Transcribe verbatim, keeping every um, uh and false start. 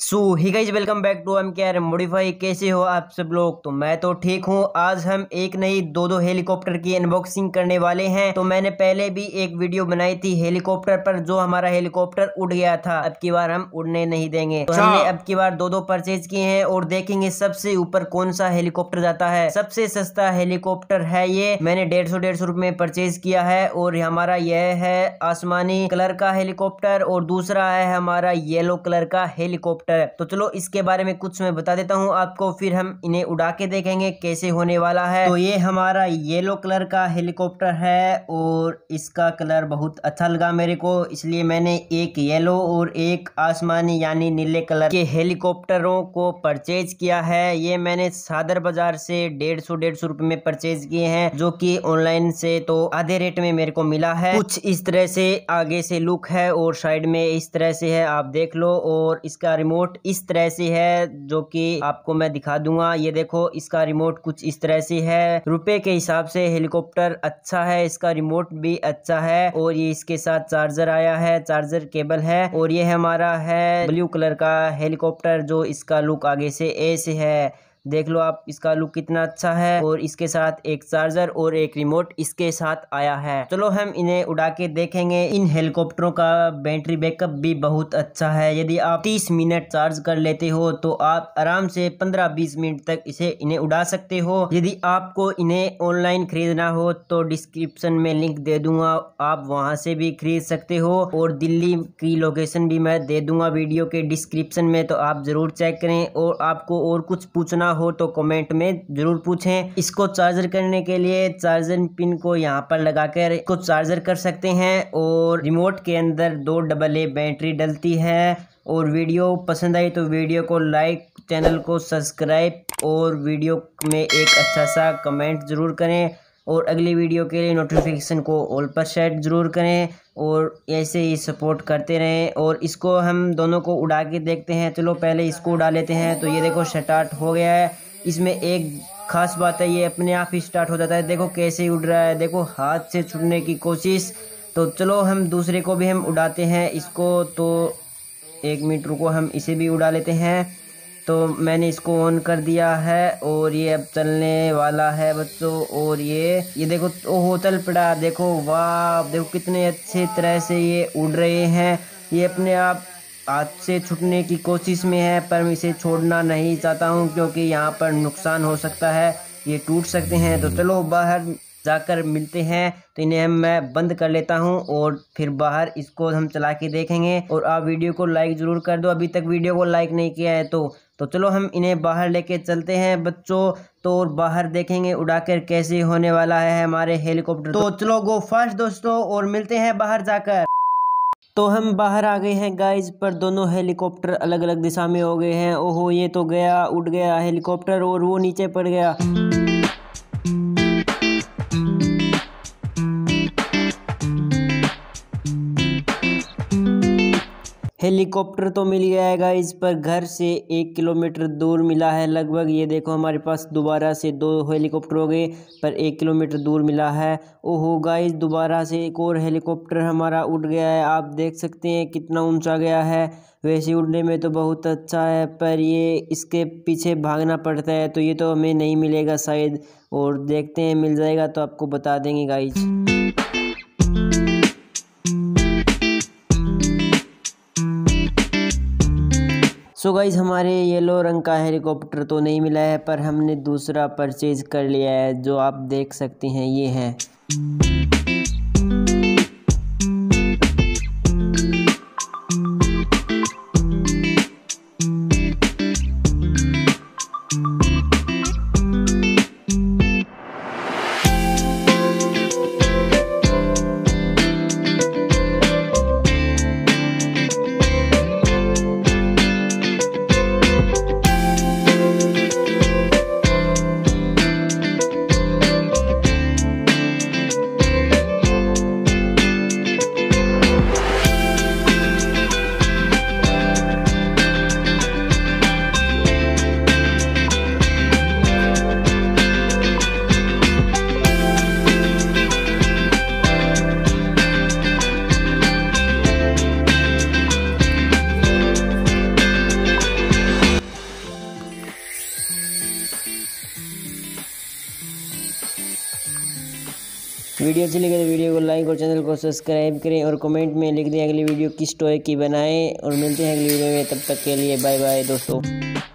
So hi guys welcome back to M K R modify. कैसे हो आप सब लोग? तो मैं तो ठीक हूँ। आज हम एक नई दो दो हेलीकॉप्टर की अनबॉक्सिंग करने वाले हैं। तो मैंने पहले भी एक वीडियो बनाई थी हेलीकॉप्टर पर, जो हमारा हेलीकॉप्टर उड़ गया था। अब की बार हम उड़ने नहीं देंगे, तो हमने अब की बार दो दो परचेज किए हैं और देखेंगे सबसे ऊपर कौन सा हेलीकॉप्टर जाता है। सबसे सस्ता हेलीकॉप्टर है ये, मैंने डेढ़ सौ डेढ़ सौ रुपए में परचेज किया है। और हमारा यह है आसमानी कलर का हेलीकॉप्टर और दूसरा है हमारा येलो कलर का हेलीकॉप्टर। तो चलो इसके बारे में कुछ मैं बता देता हूँ आपको, फिर हम इन्हें उड़ा के देखेंगे कैसे होने वाला है। तो ये हमारा येलो कलर का हेलीकॉप्टर है और इसका कलर बहुत अच्छा लगा मेरे को, इसलिए मैंने एक येलो और एक आसमानी यानी नीले कलर के हेलीकॉप्टरों को परचेज किया है। ये मैंने सादर बाजार से डेढ़ सौ डेढ़ सौ रुपए में परचेज किए हैं, जो कि ऑनलाइन से तो आधे रेट में मेरे को मिला है। कुछ इस तरह से आगे से लुक है और साइड में इस तरह से है, आप देख लो। और इसका रिमोट इस तरह से है, जो कि आपको मैं दिखा दूंगा। ये देखो, इसका रिमोट कुछ इस तरह से है। रुपए के हिसाब से हेलीकॉप्टर अच्छा है, इसका रिमोट भी अच्छा है। और ये इसके साथ चार्जर आया है, चार्जर केबल है। और ये हमारा है ब्लू कलर का हेलीकॉप्टर, जो इसका लुक आगे से ऐसे है, देख लो आप, इसका लुक कितना अच्छा है। और इसके साथ एक चार्जर और एक रिमोट इसके साथ आया है। चलो हम इन्हें उड़ा के देखेंगे। इन हेलीकॉप्टरों का बैटरी बैकअप भी बहुत अच्छा है। यदि आप तीस मिनट चार्ज कर लेते हो तो आप आराम से पंद्रह बीस मिनट तक इसे इन्हें उड़ा सकते हो। यदि आपको इन्हें ऑनलाइन खरीदना हो तो डिस्क्रिप्शन में लिंक दे दूंगा, आप वहां से भी खरीद सकते हो। और दिल्ली की लोकेशन भी मैं दे दूंगा वीडियो के डिस्क्रिप्शन में, तो आप जरूर चेक करें। और आपको और कुछ पूछना हो तो कमेंट में जरूर पूछें। इसको चार्जर करने के लिए चार्जर पिन को यहाँ पर लगाकर इसको चार्जर कर सकते हैं। और रिमोट के अंदर दो डबल ए बैटरी डलती है। और वीडियो पसंद आई तो वीडियो को लाइक, चैनल को सब्सक्राइब और वीडियो में एक अच्छा सा कमेंट जरूर करें। और अगली वीडियो के लिए नोटिफिकेशन को ऑल पर सेट जरूर करें और ऐसे ही सपोर्ट करते रहें। और इसको हम दोनों को उड़ा के देखते हैं। चलो पहले इसको उड़ा लेते हैं। तो ये देखो स्टार्ट हो गया है। इसमें एक खास बात है, ये अपने आप ही स्टार्ट हो जाता है। देखो कैसे उड़ रहा है, देखो हाथ से छुड़ने की कोशिश। तो चलो हम दूसरे को भी हम उड़ाते हैं इसको। तो एक मिनट रुको, हम इसे भी उड़ा लेते हैं। तो मैंने इसको ऑन कर दिया है और ये अब चलने वाला है बच्चों। और ये ये देखो, ओहो चल पड़ा। देखो वाह, देखो कितने अच्छे तरह से ये उड़ रहे हैं। ये अपने आप हाथ से छूटने की कोशिश में है, पर मैं इसे छोड़ना नहीं चाहता हूँ, क्योंकि यहाँ पर नुकसान हो सकता है, ये टूट सकते हैं। तो चलो बाहर जाकर मिलते हैं। तो इन्हें हम मैं बंद कर लेता हूं और फिर बाहर इसको हम चला के देखेंगे। और आप वीडियो को लाइक जरूर कर दो, अभी तक वीडियो को लाइक नहीं किया है तो तो चलो हम इन्हें बाहर लेके चलते हैं बच्चों। तो और बाहर देखेंगे उड़ाकर कैसे होने वाला है हमारे हेलीकॉप्टर। तो चलो गो फास्ट दोस्तों, और मिलते हैं बाहर जाकर। तो हम बाहर आ गए हैं गाइज, पर दोनों हेलीकॉप्टर अलग अलग दिशा में हो गए हैं। ओहो, ये तो गया, उड़ गया हेलीकॉप्टर और वो नीचे पड़ गया। हेलीकॉप्टर तो मिल गया है गाइस, पर घर से एक किलोमीटर दूर मिला है लगभग। ये देखो हमारे पास दोबारा से दो हेलीकॉप्टर हो गए, पर एक किलोमीटर दूर मिला है। ओहो गाइस, दोबारा से एक और हेलीकॉप्टर हमारा उड़ गया है। आप देख सकते हैं कितना ऊंचा गया है। वैसे उड़ने में तो बहुत अच्छा है, पर ये इसके पीछे भागना पड़ता है, तो ये तो हमें नहीं मिलेगा शायद। और देखते हैं, मिल जाएगा तो आपको बता देंगे गाइस। सो so गाइज, हमारे येलो रंग का हेलीकॉप्टर तो नहीं मिला है, पर हमने दूसरा परचेज कर लिया है, जो आप देख सकते हैं ये है। वीडियो अच्छी लगे तो वीडियो को लाइक और चैनल को सब्सक्राइब करें और कमेंट में लिख दें अगली वीडियो किस टॉय की बनाएं। और मिलते हैं अगली वीडियो में, तब तक के लिए बाय बाय दोस्तों।